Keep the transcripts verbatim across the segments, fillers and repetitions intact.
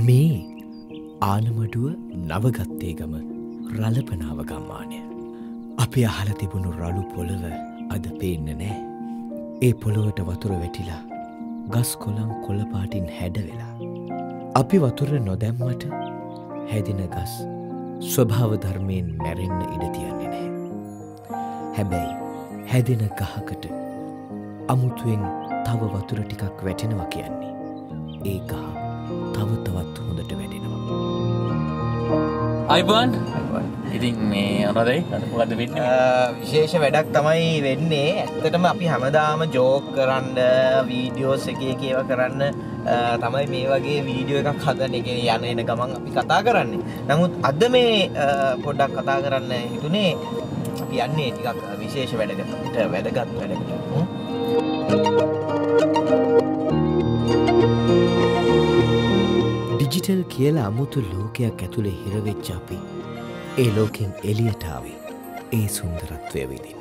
මේ ආනමඩුව නවගත්තේගම රලපනාව ගම්මානය. අපි අහලා තිබුණු රළු පොළව අද පේන්නේ නැහැ. ඒ පොළොවට වතුර වැටිලා ගස් කොළන් කොළ පාටින් හැඩ වෙලා. අපි වතුර නොදැම්මට හැදින ගස් ස්වභාව ධර්මයෙන් මැරෙන්න ඉඩ තියන්නේ නැහැ. හැබැයි හැදෙන ගහකට අමුතුවෙන් තව වතුර ටිකක් වැටෙනවා කියන්නේ ඒ ගහ තව තවත් හොඳට වැඩෙනවා. අයිබන් ඉතින් මේ අනදයි මොකද වෙන්නේ? විශේෂ වැඩක් තමයි වෙන්නේ. ඇත්තටම අපි හැමදාම ජෝක් කරන්න වීඩියෝස් එක එක ඒවා කරන්න තමයි මේ වගේ වීඩියෝ එකක් හදන එක යන එන ගමන් අපි කතා කරන්නේ. නමුත් අද මේ පොඩ්ඩක් කතා කරන්න හිතුනේ අපි යන්නේ ටිකක් විශේෂ වැඩකට වැඩගත් වැඩකට. ඩිජිටල් කියලා අමුතු ලෝකයක් ඇතුලේ හිරවෙච්ච අපි ඒ ලෝකෙන් එළියට ආවේ ඒ සුන්දරත්වය විඳින්න.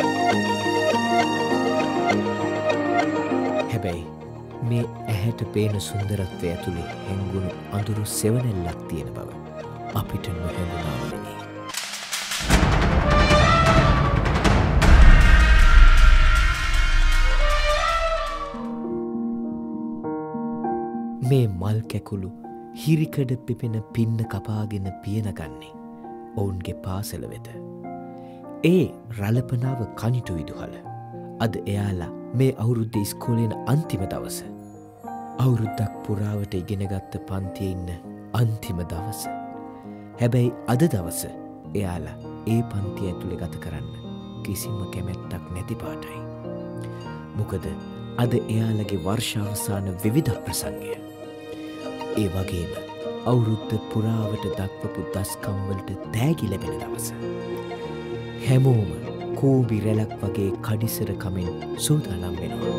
හැබැයි මේ ඇහැට පේන සුන්දරත්වය ඇතුලේ හැංගුණු අඳුරු සෙවණැල්ලක් තියෙන බව අපිට නොහැඟුණාම නෙමෙයි. මේ මල් කැකුළු හිරිකඩ පිපෙන පින්න කපාගෙන පියනගන්නේ ඔවුන්ගේ පාසල වෙත. ඒ රලපනාව කනිටු විදුහල. අද එයාලා මේ අවුරුද්ද ඉස්කෝලේන අන්තිම දවස. අවුරුද්දක් පුරාවට ඉගෙනගත්ත පන්තියේ ඉන්න අන්තිම දවස. හැබැයි අද දවස එයාලා ඒ පන්තිය ඇතුලේ ගත කරන්න කිසිම කැමැත්තක් නැති පාටයි. මොකද අද එයාලගේ වර්ෂාවසාන විවිධ ප්‍රසංගය. ඒ වගේම අවුරුද්ද පුරාවට දක්වපු දස්කම් වලට තෑගි ලැබෙන දවස. හැමෝම කෝබි රැලක් වගේ කඩිසර කමෙන් සූදානම් වෙනවා.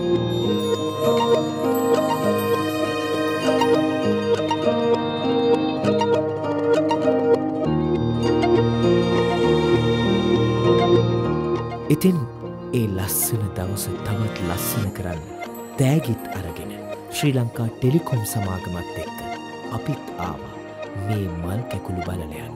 ඉතින් ඒ ලස්සන දවස තවත් ලස්සන කරන්න තෑගිත් අරගෙන ශ්‍රී ලංකා ටෙලිකොම් සමාගමත් එක්ක අපිත් ආවා මේ මල් කැකුළු බලන්න යන්න.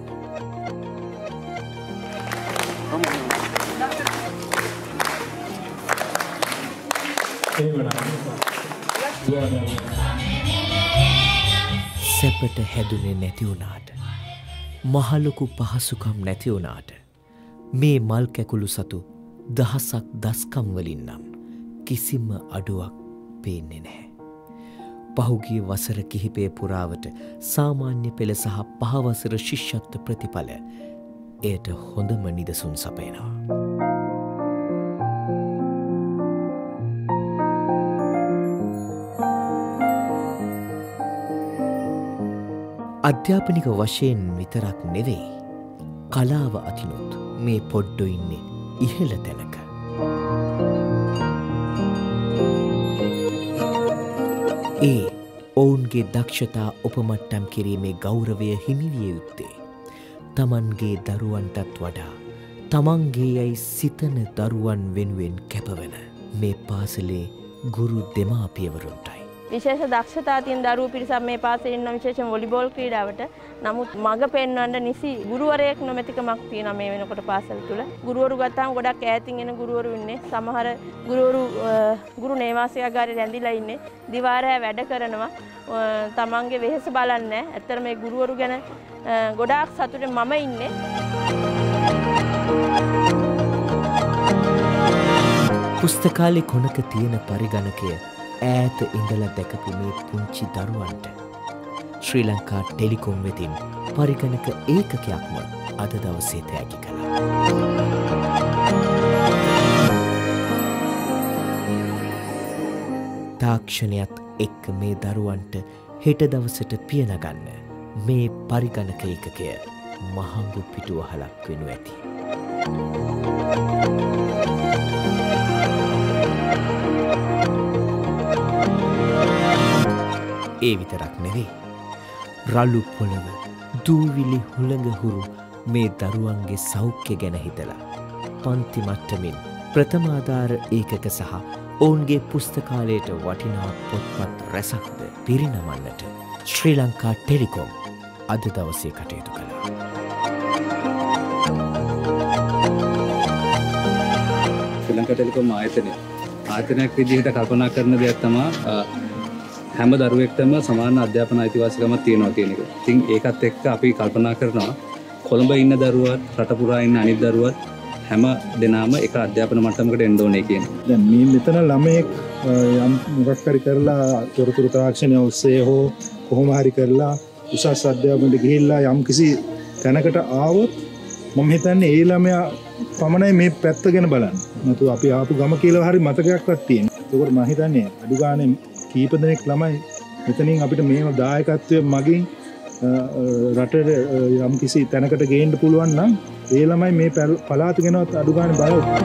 සැපට හැදුනේ නැති වුණාට මහලොකු පහසුකම් නැති වුණාට මේ මල් කැකුළු සතු දහසක් දස්කම් වලින් නම් කිසිම අඩුවක් පේන්නේ නැහැ. පහුගිය වසර කිහිපය පුරාවට සාමාන්‍ය පෙළ සහ පහවසර ශිෂ්‍යත්ව ප්‍රතිඵල එයට හොඳම නිදසුන් සපයනවා. අධ්‍යාපනික වශයෙන් විතරක් නෙවෙයි කලාව අතිනුත් මේ පොඩ්ඩො ඉන්නේ ඉහළ තැනක. ඒ ඔවුන්ගේ දක්ෂතා උපමට්ටම් කිරීමේ ගෞරවය හිමිවිය යුත්තේ තමන්ගේ දරුවන්ටත් වඩා තමන්ගේ යයි සිතන දරුවන් වෙනුවෙන් කැපවන මේ පාසලේ ගුරු දෙමාපියවරුන්ටයි. විශේෂ දක්ෂතා තියෙන දරුවෝ පිරිසක් මේ පාසලේ ඉන්න විශේෂයෙන් වොලිබෝල් ක්‍රීඩාවට. නමුත් මඟ පෙන්වන්න නිසි ගුරුවරයෙක් නොමැතිකමක් තියෙනවා මේ වෙනකොට පාසල තුල. ගුරුවරු ගත්තාම ගොඩක් ඈතින් එන ගුරුවරු ඉන්නේ. සමහර ගුරුවරු ගුරු නේවාසිකාගාරේ රැඳිලා ඉන්නේ. දිවාරෑ වැඩ කරනවා. තමන්ගේ වෙහෙස බලන්නේ නැහැ. ඇත්තට මේ ගුරුවරු ගැන ගොඩාක් සතුටින් මම ඉන්නේ. පුස්තකාලේ කොනක තියෙන පරිගණකය ඈත ඉඳලා දැකපු මේ පුංචි දරුවන්ට ශ්‍රී ලංකා ටෙලිකොම් වෙතින් පරිගණක ඒකකයක්ම අද දවසේ තෑගි කළා. තාක්ෂණයත් එක්ක මේ දරුවන්ට හෙට දවසට පියනගන්න මේ පරිගණක ඒකකය මහඟු පිටුවහලක් වෙනු ඇති. ඒ විතරක් නෙවෙයි රළු පොළව දූවිලි හුළඟහුරු මේ දරුවන්ගේ සෞඛ්‍ය ගැන හිතලා පන්ති මට්ටමින් ප්‍රථමාධාර ඒකක සහ ඔවුන්ගේ පුස්තකාලයට වටිනා පොත්පත් රැසක්ද පිරිනමන්නට ශ්‍රී ලංකා ටෙලිකොම් අද දවසේ කටයුතු කළා. ශ්‍රී ලංකා ටෙලිකොම් ආයතනය ආයතනයක් විදිහට කල්පනා කරන දෙයක් තමයි හැම දරුවෙක්ටම සමාන අධ්‍යාපන අයිතිවාසිකමක් තියෙනවා කියන එක. ඉතින් ඒකත් එක්ක අපි කල්පනා කරනවා කොළඹ ඉන්න දරුවත් රට පුරා ඉන්න අනිත් දරුවත් හැම දෙනාම එක අධ්‍යාපන මට්ටමකට එන්න ඕනේ කියන. දැන් මේ මෙතන ළමයෙක් යම් මොකක් හරි කරලා තොරතුරු තාක්ෂණය ඔස්සේ හෝ කොහොම හරි කරලා උසස් අධ්‍යාපනයට ගිහිල්ලා යම් කිසි තැනකට ආවොත් මම හිතන්නේ ඒ ළමයා පමණයි මේ පැත්ත ගැන බලන්නේ. නැතු අපි ආපු ගම කියලා හරි මතකයක්වත් තියෙනවා. ඒකෝට මම හිතන්නේ අඩු ගානේ කීප දෙනෙක් ළමයි මෙතනින් අපිට මේව දායකත්වය මගින් රටට යම් කිසි තැනකට ගේන්න පුළුවන් නම් ඒ ළමයි මේ පළාත ගැනවත් අඩු ගානේ බලන්න.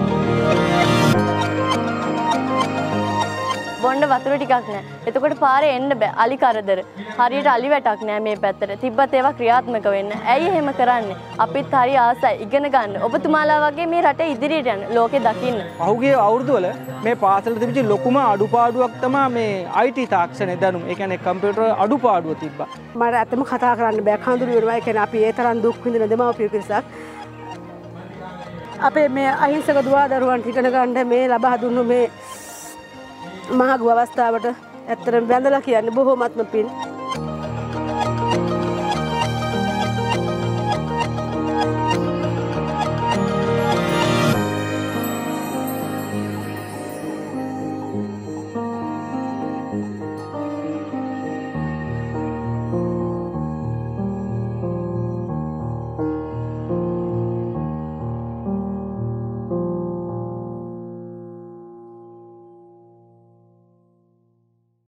බොණ්ඩ වතුර ටිකක් නැහැ. එතකොට පාරේ එන්න බෑ. අලි කරදර. හරියට අලි වැටක් නැහැ මේ පැත්තට. තිබ්බත් ඒවා ක්‍රියාත්මක වෙන්න. ඇයි එහෙම කරන්නේ? අපිත් හරි ආසයි ඉගෙන ගන්න. ඔබතුමාලා වගේ මේ රටේ ඉදිරියට යන්න. ලෝකෙ දකින්න. පහුගිය අවුරුදු වල මේ පාසල තිබිච්ච ලොකුම අඩුපාඩුවක් තමයි මේ I T තාක්ෂණයේ දැනුම. ඒ කියන්නේ කම්පියුටර් අඩුපාඩුව තිබ්බා. මට ඇත්තම කතා කරන්න බෑ. කඳුළු වෙනවා. ඒ කියන්නේ අපි ඒ තරම් දුක් විඳින දෙමව්පිය පිරිසක්. අපේ මේ අහිංසක දුවා දරුවන් ඉගෙන ගන්න මේ ලබා දුන්නු මේ මහගු අවස්ථාවට ඇත්තටම වැඳලා කියන්නේ බොහොමත්ම පින්.